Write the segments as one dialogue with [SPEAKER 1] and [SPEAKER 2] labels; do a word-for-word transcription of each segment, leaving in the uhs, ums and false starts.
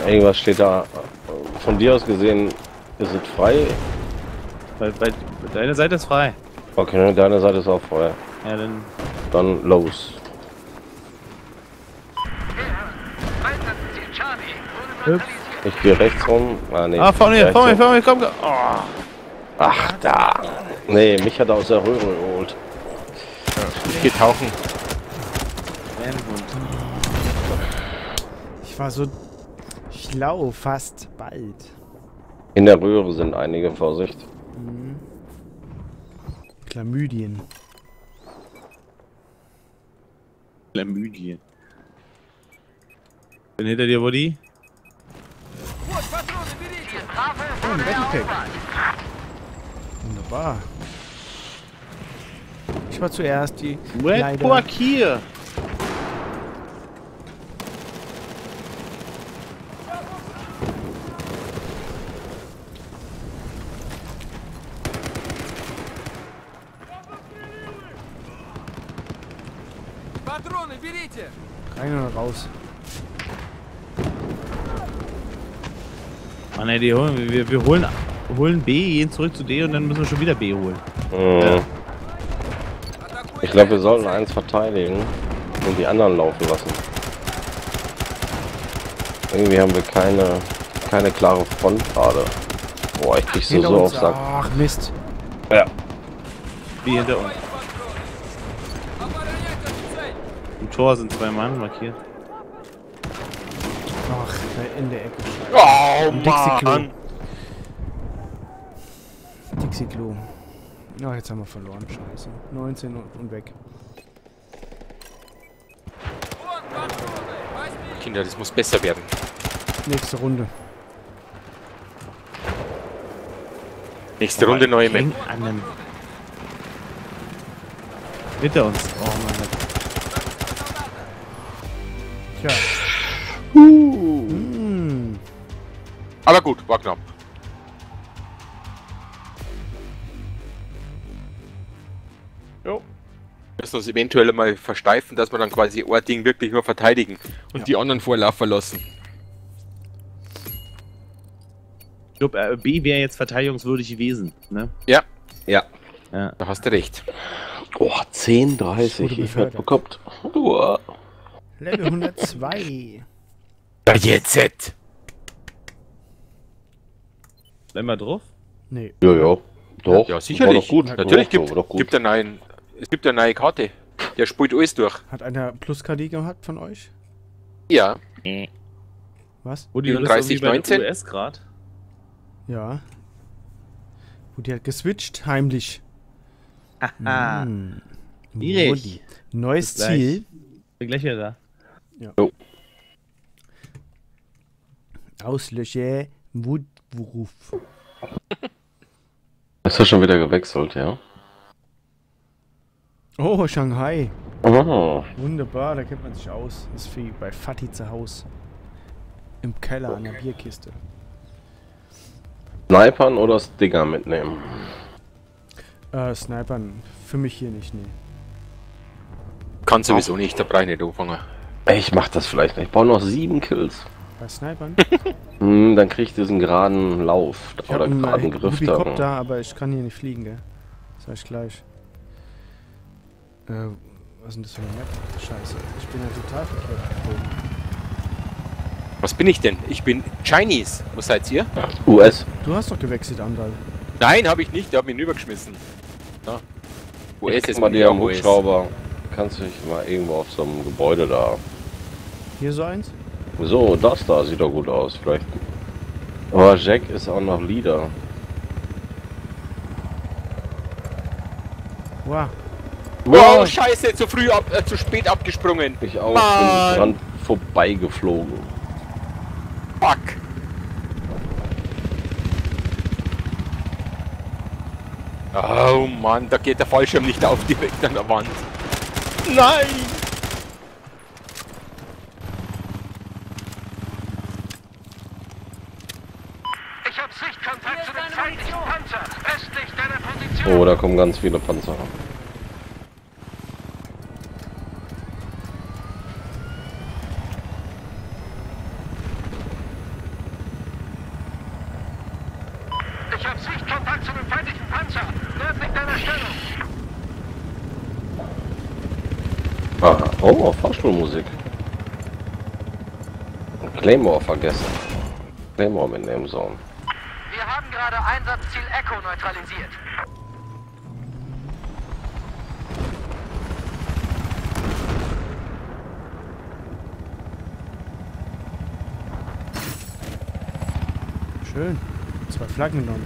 [SPEAKER 1] Irgendwas steht da. Von dir aus gesehen ist es frei.
[SPEAKER 2] Bei, bei, deine Seite ist frei.
[SPEAKER 1] Okay, deine Seite ist auch frei.
[SPEAKER 2] Ja, dann.
[SPEAKER 1] Dann los.
[SPEAKER 2] Hüpf.
[SPEAKER 1] Ich gehe rechts rum. Ah, nee,
[SPEAKER 2] Ah, vor mir,
[SPEAKER 1] rechts
[SPEAKER 2] vor mir,
[SPEAKER 1] rum.
[SPEAKER 2] vor mir, komm, komm. Oh.
[SPEAKER 1] Ach, da. Nee, mich hat er aus der Röhre geholt.
[SPEAKER 3] Ich geh tauchen.
[SPEAKER 4] Ich war so schlau, fast bald.
[SPEAKER 1] In der Röhre sind einige, Vorsicht.
[SPEAKER 4] Mhm. Chlamydien.
[SPEAKER 2] Chlamydien. Bin hinter dir, Woody.
[SPEAKER 4] Oh, ein Battlepack. Wunderbar. Ich war zuerst die.
[SPEAKER 2] Red hier.
[SPEAKER 4] Rein oder raus?
[SPEAKER 2] Mann, ey, die holen, wir, wir holen, holen B, gehen zurück zu D und dann müssen wir schon wieder B holen.
[SPEAKER 1] Mhm.
[SPEAKER 2] Ja.
[SPEAKER 1] Ich glaube, wir sollten eins verteidigen und die anderen laufen lassen. Irgendwie haben wir keine, keine klare Front gerade. Boah, ich krieg so,
[SPEAKER 4] Hinter
[SPEAKER 1] so auf
[SPEAKER 4] uns.
[SPEAKER 1] Sack.
[SPEAKER 4] Ach, Mist.
[SPEAKER 1] Ja.
[SPEAKER 2] B hinter uns. Im Tor sind zwei Mann markiert.
[SPEAKER 4] Ach, in der Ecke.
[SPEAKER 3] Oh,
[SPEAKER 4] Dixie-Klo.
[SPEAKER 3] Mann!
[SPEAKER 4] Dixie-Klo. Ja, jetzt haben wir verloren. Scheiße. neunzehn und, und weg.
[SPEAKER 3] Kinder, das muss besser werden.
[SPEAKER 4] Nächste Runde.
[SPEAKER 3] Nächste Runde neue Map.
[SPEAKER 2] Eng an dem hinter uns. Oh mein Gott.
[SPEAKER 4] Tja.
[SPEAKER 3] Uh.
[SPEAKER 4] Hm.
[SPEAKER 3] Aber gut, war knapp.
[SPEAKER 1] Jo.
[SPEAKER 3] Müssen uns eventuell mal versteifen, dass wir dann quasi ein Ding wirklich nur verteidigen und
[SPEAKER 4] Ja.
[SPEAKER 3] die anderen vorlaufen lassen.
[SPEAKER 2] Ich glaube, äh, B wäre jetzt verteidigungswürdig gewesen, ne?
[SPEAKER 3] Ja,
[SPEAKER 1] Ja.
[SPEAKER 2] Ja.
[SPEAKER 3] da hast du recht.
[SPEAKER 1] Oh, zehn
[SPEAKER 4] Wurde
[SPEAKER 1] dreißig. Ich werd
[SPEAKER 4] befördert.
[SPEAKER 1] bekommt. Uah.
[SPEAKER 4] Level hundertzwei.
[SPEAKER 3] Da jetzt!
[SPEAKER 2] Bleib mal drauf.
[SPEAKER 4] Nee.
[SPEAKER 1] Ja, ja. Doch.
[SPEAKER 3] Ja, sicherlich.
[SPEAKER 1] War doch gut.
[SPEAKER 3] Natürlich
[SPEAKER 1] Doch,
[SPEAKER 3] gibt,
[SPEAKER 1] war doch gut.
[SPEAKER 3] gibt einen neuen, es gibt eine neue Karte. Der spielt alles durch.
[SPEAKER 4] Hat einer Plus-K D gehabt von euch?
[SPEAKER 3] Ja,
[SPEAKER 4] Was?
[SPEAKER 2] Wo die
[SPEAKER 3] vierunddreißig neunzehn?
[SPEAKER 2] U S gerade.
[SPEAKER 4] Ja. Wo die hat geswitcht, heimlich.
[SPEAKER 2] Haha.
[SPEAKER 4] Hm.
[SPEAKER 2] Schwierig.
[SPEAKER 4] Woody. Neues
[SPEAKER 2] Bis gleich.
[SPEAKER 4] Ziel.
[SPEAKER 2] Bin gleich wieder da.
[SPEAKER 4] Auslösche Woodwurf.
[SPEAKER 1] Ist er schon wieder gewechselt, ja?
[SPEAKER 4] Oh, Shanghai.
[SPEAKER 1] Oh.
[SPEAKER 4] Wunderbar, da kennt man sich aus. Das ist wie bei Fatih zu Hause. Im Keller an der Bierkiste.
[SPEAKER 1] Snipern oder Stinger mitnehmen?
[SPEAKER 4] Äh, Snipern. Für mich hier nicht, nee.
[SPEAKER 3] kann sowieso nicht, da brauche ich nicht anfangen.
[SPEAKER 1] Ich mach das vielleicht nicht. Ich brauche noch sieben Kills.
[SPEAKER 4] Bei Snipern?
[SPEAKER 1] Hm, dann krieg ich diesen geraden Lauf
[SPEAKER 4] Ich
[SPEAKER 1] oder
[SPEAKER 4] hab einen
[SPEAKER 1] geraden Griff
[SPEAKER 4] Helikopter,
[SPEAKER 1] da.
[SPEAKER 4] aber ich kann hier nicht fliegen, gell? Sag ich gleich. Äh, was ist denn das für eine Map? Scheiße, ich bin ja total verkehrt abgebogen.
[SPEAKER 3] Was bin ich denn? Ich bin Chinese. Was seid ihr?
[SPEAKER 1] U S.
[SPEAKER 4] Du hast doch gewechselt, Andal.
[SPEAKER 3] Nein, habe ich nicht, der hat mich rübergeschmissen. Ja. U S
[SPEAKER 1] Guck
[SPEAKER 3] ist
[SPEAKER 1] mal
[SPEAKER 3] mir
[SPEAKER 1] dir am
[SPEAKER 3] U S.
[SPEAKER 1] Hubschrauber. Kannst du dich mal irgendwo auf so einem Gebäude da.
[SPEAKER 4] Hier so eins?
[SPEAKER 1] So, das da sieht doch gut aus. Vielleicht. Aber Jack ist auch noch Leader.
[SPEAKER 4] Wow.
[SPEAKER 3] Oh, scheiße, zu früh ab, äh, zu spät abgesprungen.
[SPEAKER 1] Ich auch
[SPEAKER 3] Mann.
[SPEAKER 1] bin dran vorbeigeflogen.
[SPEAKER 3] Fuck. Oh Mann, da geht der Fallschirm nicht auf, direkt an der Wand. Nein!
[SPEAKER 5] Ich hab Sichtkontakt zu dem feindlichen Panzer. Östlich deiner Position.
[SPEAKER 1] Oh, da kommen ganz viele Panzer.
[SPEAKER 5] Kontakt zu dem feindlichen Panzer. Nördlich deiner Stellung.
[SPEAKER 1] Aha. Oh, Fahrstuhlmusik. Claymore vergessen. Claymore mitnehmen sollen.
[SPEAKER 5] Wir haben gerade Einsatzziel Echo neutralisiert.
[SPEAKER 4] Schön. Zwei Flaggen genommen.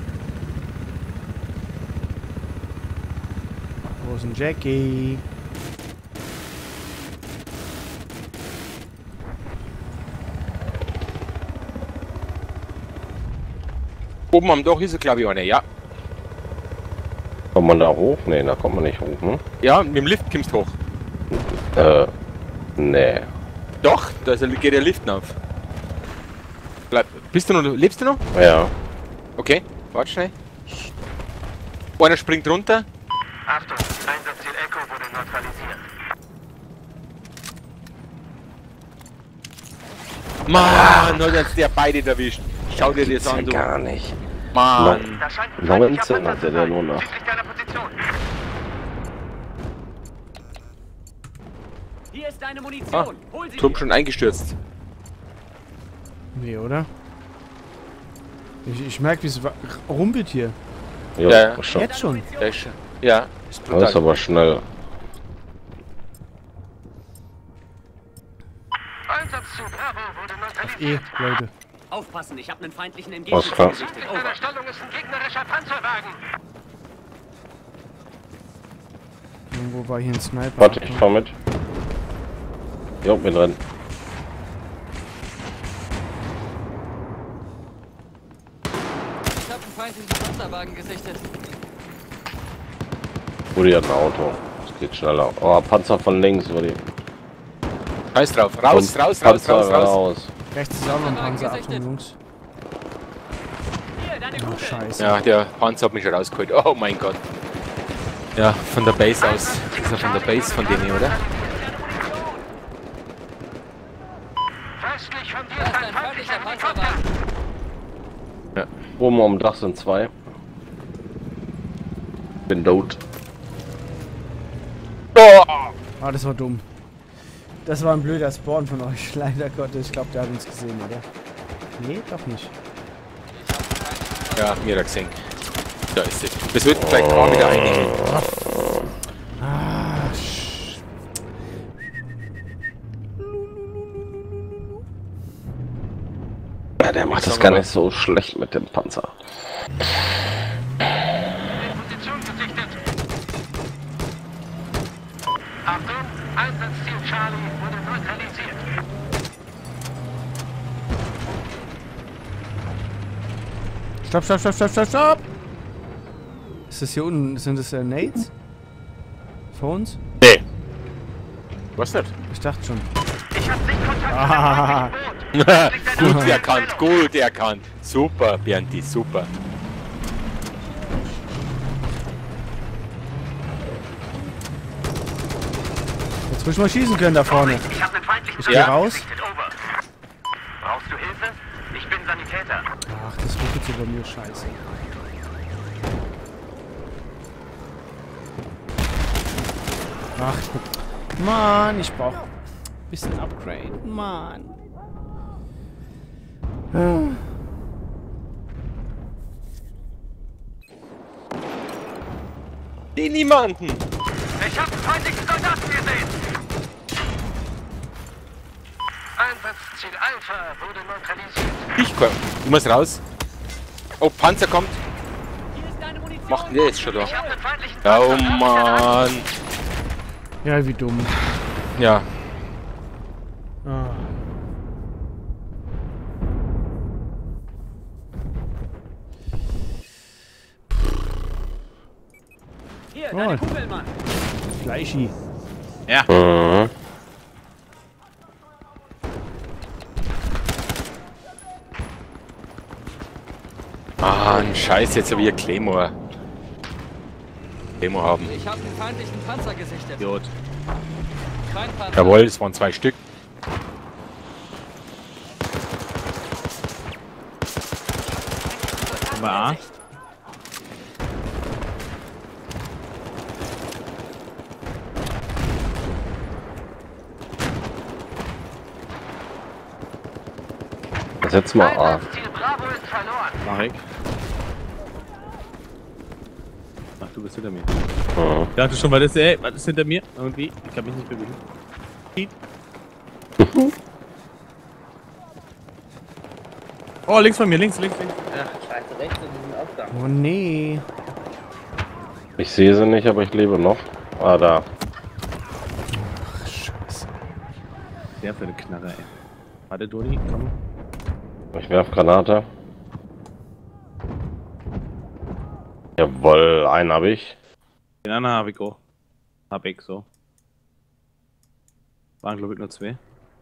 [SPEAKER 4] Wo ist denn Jackie?
[SPEAKER 3] Oben am Dach ist er, glaube ich, einer, ja.
[SPEAKER 1] Kommt man da hoch? Ne, da kommt man nicht hoch, ne?
[SPEAKER 3] Ja, mit dem Lift kommst du hoch.
[SPEAKER 1] Äh, nee.
[SPEAKER 3] Doch, da ist, geht der Lift auf. Bleib, bist du noch, lebst du noch?
[SPEAKER 1] Ja.
[SPEAKER 3] Okay, warte schnell. Einer springt runter.
[SPEAKER 5] Achtung, Einsatzziel Echo wurde neutralisiert.
[SPEAKER 3] Mann, hat jetzt der beide erwischt. Schau dir das
[SPEAKER 1] Ja,
[SPEAKER 3] an, du.
[SPEAKER 1] gar nicht.
[SPEAKER 3] Mann.
[SPEAKER 5] Da scheint ein
[SPEAKER 1] neunzehn
[SPEAKER 5] feindlicher
[SPEAKER 1] hat
[SPEAKER 5] Panzer
[SPEAKER 1] er
[SPEAKER 5] zu
[SPEAKER 1] der
[SPEAKER 5] sein.
[SPEAKER 1] nur noch.
[SPEAKER 5] Südlich deiner Position.
[SPEAKER 6] Hier ist deine Munition.
[SPEAKER 3] Ah,
[SPEAKER 6] Hol sie
[SPEAKER 3] Turm
[SPEAKER 6] dir.
[SPEAKER 3] schon eingestürzt.
[SPEAKER 4] Nee, oder? Ich, ich merke, wie es wa- rumpelt hier.
[SPEAKER 1] Ja,
[SPEAKER 3] Ja,
[SPEAKER 1] schon.
[SPEAKER 4] Jetzt schon.
[SPEAKER 3] Der ist, ja, ist
[SPEAKER 1] Das ist
[SPEAKER 3] brutal.
[SPEAKER 1] aber schnell.
[SPEAKER 5] Einsatzzug Bravo wurde
[SPEAKER 4] Eh,
[SPEAKER 5] neutralisiert.
[SPEAKER 4] Leute.
[SPEAKER 6] Aufpassen, ich habe einen feindlichen M G
[SPEAKER 1] Was klar.
[SPEAKER 6] gesichtet.
[SPEAKER 5] Südlich
[SPEAKER 6] Over.
[SPEAKER 5] deiner Stellung ist ein gegnerischer Panzerwagen.
[SPEAKER 4] Irgendwo war hier ein Sniper.
[SPEAKER 1] Warte, ich fahr mit. Jo, bin drin.
[SPEAKER 7] Ich habe einen feindlichen Panzerwagen gesichtet.
[SPEAKER 1] Rudi hat ein Auto. Das geht schneller. Oh, Panzer von links, Rudi.
[SPEAKER 3] Scheiß drauf. Raus,
[SPEAKER 1] Und
[SPEAKER 3] raus, raus,
[SPEAKER 1] Panzer
[SPEAKER 3] raus, raus.
[SPEAKER 4] Rechts ist auch noch ein
[SPEAKER 7] Panzerwagen
[SPEAKER 4] Panzer. Achtung,
[SPEAKER 7] gesichtet.
[SPEAKER 4] Jungs.
[SPEAKER 6] Hier, deine
[SPEAKER 4] Oh,
[SPEAKER 6] Kugel.
[SPEAKER 4] scheiße.
[SPEAKER 3] Ja, der Panzer hat mich schon rausgeholt. Oh mein Gott. Ja, von der Base aus. Ist er von der Base von denen, oder?
[SPEAKER 5] Westlich von dir
[SPEAKER 7] Da
[SPEAKER 5] ist
[SPEAKER 7] ist
[SPEAKER 5] ein
[SPEAKER 7] ein
[SPEAKER 5] feindlicher
[SPEAKER 7] feindlicher
[SPEAKER 5] Helikopter.
[SPEAKER 7] Panzerwagen.
[SPEAKER 1] Oben am Dach sind zwei. Bin tot.
[SPEAKER 4] Ah, das war dumm. Das war ein blöder Spawn von euch. Leider Gottes. Ich glaube, der hat uns gesehen, oder? Nee, doch nicht.
[SPEAKER 3] Ja, mir hat er gesehen. Da ist sie. Das wird gleich gerade wieder einnehmen.
[SPEAKER 4] Ah, sch-
[SPEAKER 1] Ja, der macht das gar nicht so schlecht mit dem Panzer.
[SPEAKER 5] Position gesichtet. Achtung, Einsatzziel Charlie wurde neutralisiert.
[SPEAKER 4] Stopp, stopp, stopp, stopp, stopp, stopp! Ist das hier unten? Sind das äh, Nades? Phones?
[SPEAKER 3] Nee. Was nicht?
[SPEAKER 4] Ich dachte schon.
[SPEAKER 5] Ich hab Sichtkontakt
[SPEAKER 4] Ah.
[SPEAKER 5] mit dem feindlichen Boot.
[SPEAKER 3] Gut erkannt, gut erkannt. Super, Bernti, super.
[SPEAKER 4] Jetzt muss ich mal schießen können da vorne.
[SPEAKER 5] Ich hab einen feindlichen
[SPEAKER 4] Ich
[SPEAKER 5] Panzer
[SPEAKER 4] geh raus.
[SPEAKER 5] gesichtet. Over. Brauchst du Hilfe? Ich bin Sanitäter.
[SPEAKER 4] Ach, das ruckelt so bei mir scheiße. Ach, Mann, ich brauch ein bisschen Upgrade. Mann. Ah.
[SPEAKER 3] Die niemanden.
[SPEAKER 5] Ich hab einen feindlichen Soldaten gesehen. Einsatzziel Alpha wurde neutralisiert.
[SPEAKER 3] Ich komm. Du musst raus. Oh, Panzer kommt.
[SPEAKER 6] Hier ist deine Munition.
[SPEAKER 3] Macht der jetzt schon da?
[SPEAKER 5] Ich hab einen feindlichen
[SPEAKER 3] Oh
[SPEAKER 5] Panzer.
[SPEAKER 3] Mann.
[SPEAKER 4] Ja, wie dumm.
[SPEAKER 3] Ja.
[SPEAKER 4] Ah.
[SPEAKER 6] Hier, deine
[SPEAKER 4] Oh.
[SPEAKER 6] Kugel, Mann.
[SPEAKER 4] Fleischi.
[SPEAKER 1] Mhm.
[SPEAKER 3] Mann, scheiße, jetzt habe ich Claymore. Claymore haben.
[SPEAKER 7] Ich habe einen feindlichen Panzer gesichtet.
[SPEAKER 3] Idiot.
[SPEAKER 7] Kein Panzer.
[SPEAKER 3] Jawohl, es waren zwei Stück.
[SPEAKER 2] Aber
[SPEAKER 1] Setz mal A.
[SPEAKER 5] Einsatzziel Bravo ist verloren.
[SPEAKER 2] Mach ich. Ach, du bist hinter mir.
[SPEAKER 1] Mhm.
[SPEAKER 2] Ich dachte schon, was ist, ey, was ist hinter mir? Irgendwie. Ich kann mich nicht bewegen. Oh, links von mir, links, links, links.
[SPEAKER 8] Ach, scheiße, rechts in diesem Aufgang.
[SPEAKER 4] Oh nee.
[SPEAKER 1] Ich sehe sie nicht, aber ich lebe noch. Ah, da.
[SPEAKER 4] Ach, scheiße.
[SPEAKER 2] Der für eine Knarre, ey. Warte, Doni, komm.
[SPEAKER 1] Ich werf Granate. Jawohl, einen habe ich.
[SPEAKER 2] Den anderen hab ich auch. Hab ich so. Waren, glaube ich, nur zwei.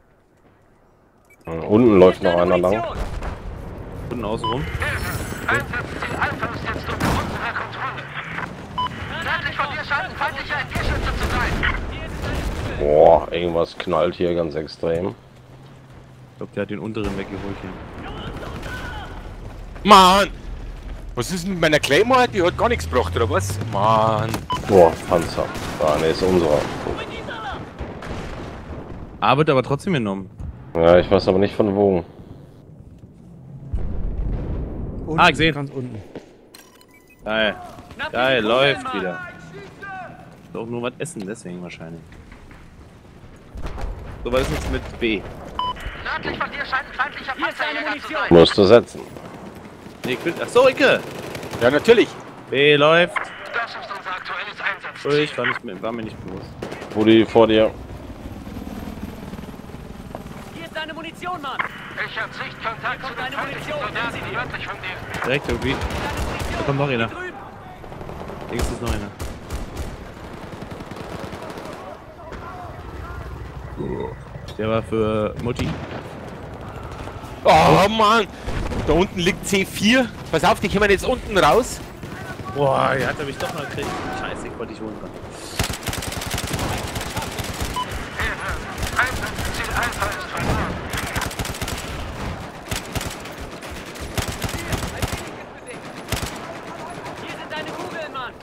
[SPEAKER 1] Unten läuft noch einer lang.
[SPEAKER 2] Unten außen rum.
[SPEAKER 5] Einsatzziel Alpha ist jetzt unter unserer Kontrolle. Nördlich von dir scheint ein feindlicher M G-Schütze zu sein.
[SPEAKER 1] Boah, irgendwas knallt hier ganz extrem.
[SPEAKER 2] Ich glaube, der hat den unteren weggeholt hier.
[SPEAKER 3] Mann! Was ist denn mit meiner Claymore? Die hat gar nichts gebracht, oder was? Mann!
[SPEAKER 1] Boah, Panzer. Ah, ne, ist unserer.
[SPEAKER 2] A wird aber trotzdem genommen.
[SPEAKER 1] Ja, ich weiß aber nicht von wo.
[SPEAKER 4] Unten,
[SPEAKER 2] Ah, ich seh ihn.
[SPEAKER 4] ganz unten.
[SPEAKER 2] Geil. Geil, läuft wieder. Doch nur was essen, deswegen wahrscheinlich. So, was ist jetzt mit B?
[SPEAKER 5] Nördlich von dir scheint ein feindlicher
[SPEAKER 6] Hier ist eine
[SPEAKER 5] Panzerjäger zu
[SPEAKER 6] Munition.
[SPEAKER 5] sein.
[SPEAKER 1] Musst du setzen.
[SPEAKER 2] Nee, ich will. Achso, Icke!
[SPEAKER 3] Ja, natürlich!
[SPEAKER 2] B läuft.
[SPEAKER 5] Das ist unser aktuelles Einsatzziel.
[SPEAKER 2] Oh, ich war, nicht mehr, war mir nicht bewusst.
[SPEAKER 1] Rudi, vor dir.
[SPEAKER 6] Hier ist deine Munition, Mann.
[SPEAKER 5] Ich habe Sichtkontakt zu
[SPEAKER 6] kommt
[SPEAKER 5] den
[SPEAKER 6] eine
[SPEAKER 5] feindlichen
[SPEAKER 6] Munition. Nehmen Sie
[SPEAKER 5] Soldaten
[SPEAKER 6] die.
[SPEAKER 5] nördlich von dir.
[SPEAKER 2] Direkt irgendwie.
[SPEAKER 6] Deine Munition.
[SPEAKER 2] Da kommt noch einer.
[SPEAKER 6] Hier drüben.
[SPEAKER 2] Links ist noch einer. Der war für Mutti.
[SPEAKER 3] Oh Mann! Da unten liegt C vier. Pass auf, die kommen jetzt unten raus.
[SPEAKER 2] Boah, er hat er mich doch mal gekriegt. Scheiße, ich wollte dich holen.
[SPEAKER 5] Einsatzziel Alpha ist verloren.
[SPEAKER 6] Hier sind deine Kugeln, Mann.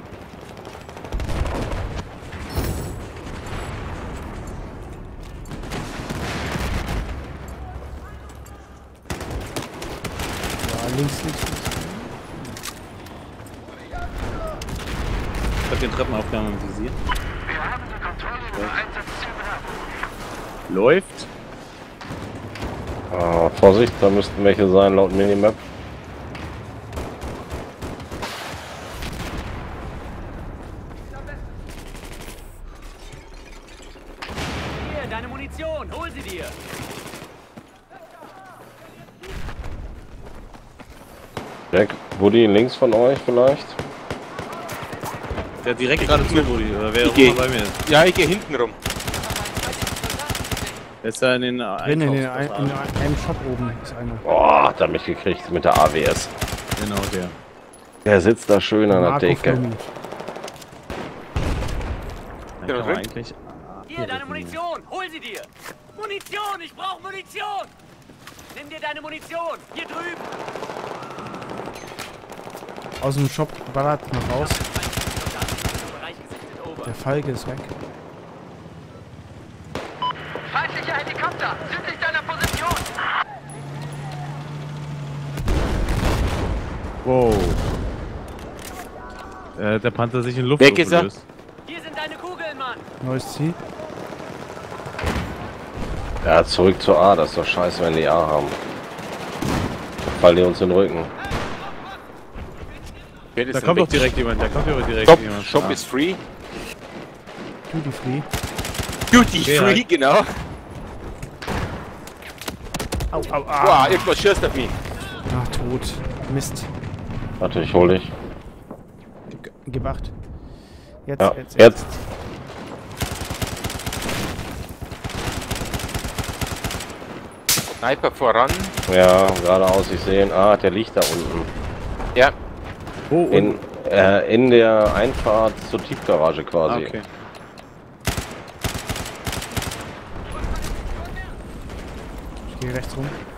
[SPEAKER 4] Ja, links, links, links.
[SPEAKER 2] Ich hab den Treppenaufgang im Visier.
[SPEAKER 5] Wir haben die Kontrolle über Einsatzziel Bravo.
[SPEAKER 2] Läuft.
[SPEAKER 1] Ah, Vorsicht, da müssten welche sein laut Minimap.
[SPEAKER 6] Hier, deine Munition. Hol sie dir.
[SPEAKER 1] Jack, Woody links von euch vielleicht?
[SPEAKER 2] Der hat direkt gerade zu, Rudi. Oder wer auch
[SPEAKER 3] geh.
[SPEAKER 2] immer bei mir ist.
[SPEAKER 3] Ja, ich gehe hinten rum.
[SPEAKER 2] Der ist da in den
[SPEAKER 4] Drin, in, den,
[SPEAKER 2] Einkaufs-
[SPEAKER 4] in einem Shop oben ist einer.
[SPEAKER 1] Boah, hat er mich gekriegt mit der A W S.
[SPEAKER 2] Genau, der.
[SPEAKER 1] Der sitzt da schön an der
[SPEAKER 4] Marco
[SPEAKER 1] Theke.
[SPEAKER 4] Flummi.
[SPEAKER 2] Dann
[SPEAKER 3] Genau
[SPEAKER 2] kann man
[SPEAKER 3] drin.
[SPEAKER 2] eigentlich.
[SPEAKER 6] Hier, deine Munition. Hol sie dir. Munition. Ich brauche Munition. Nimm dir deine Munition. Hier drüben.
[SPEAKER 4] Aus dem Shop ballert noch raus.
[SPEAKER 6] Bereich gesichtet, over.
[SPEAKER 4] Der Falke ist weg.
[SPEAKER 5] Feindlicher Helikopter südlich deiner Position.
[SPEAKER 2] Wow. Äh, der Panther sich in Luft
[SPEAKER 3] Weg ist er.
[SPEAKER 2] aufgelöst.
[SPEAKER 6] Hier sind deine Kugeln, Mann.
[SPEAKER 4] Neues Ziel.
[SPEAKER 1] Ja, zurück zur A, das ist doch scheiße, wenn die A haben. Fallen die uns in den Rücken.
[SPEAKER 3] Wer ist
[SPEAKER 2] Da
[SPEAKER 3] denn
[SPEAKER 2] kommt
[SPEAKER 3] weg?
[SPEAKER 2] doch direkt jemand. Da kommt doch direkt
[SPEAKER 3] Shop,
[SPEAKER 2] jemand.
[SPEAKER 3] Shop
[SPEAKER 2] Ah.
[SPEAKER 3] ist free.
[SPEAKER 4] Duty Free.
[SPEAKER 3] Duty
[SPEAKER 2] Okay,
[SPEAKER 3] free,
[SPEAKER 2] halt.
[SPEAKER 3] genau.
[SPEAKER 4] Au, au, au.
[SPEAKER 3] Wow, irgendwas schießt auf mich.
[SPEAKER 4] Ach, tot. Mist.
[SPEAKER 1] Warte, ich hol dich.
[SPEAKER 4] Ge- Gib acht. Jetzt,
[SPEAKER 1] Ja,
[SPEAKER 4] jetzt,
[SPEAKER 1] jetzt.
[SPEAKER 3] Sniper voran.
[SPEAKER 1] Ja, geradeaus, ich sehe ihn. Ah, der liegt da unten.
[SPEAKER 3] Ja,
[SPEAKER 2] Oh, und.
[SPEAKER 1] In, äh, in der Einfahrt zur Tiefgarage
[SPEAKER 2] Ah,
[SPEAKER 1] quasi.
[SPEAKER 2] okay.
[SPEAKER 4] Ich gehe rechts rum.